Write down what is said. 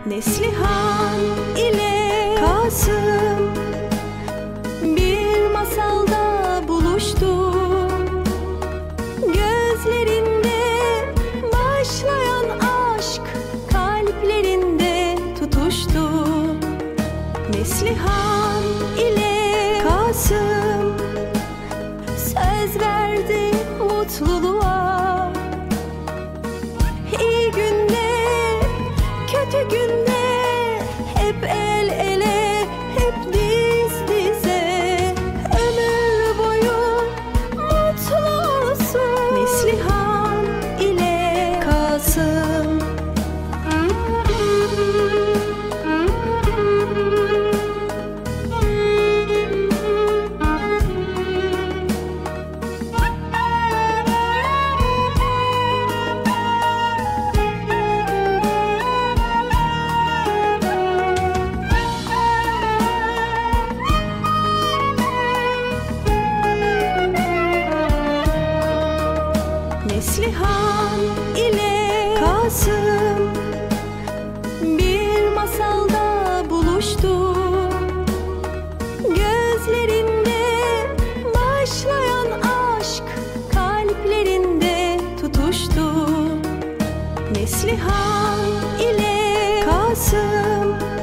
Neslihan ile Kasım bir masalda buluştu. Gözlerinde başlayan aşk kalplerinde tutuştu. Neslihan ile Kasım söz verdi mutluluğa. İyi günde, kötü günde hep el ele, hep diz dize, ömür boyu mutlu olsun. Neslihan ile Kasım. Neslihan ile Kasım bir masalda buluştu. Gözlerinde başlayan aşk kalplerinde tutuştu. Neslihan ile Kasım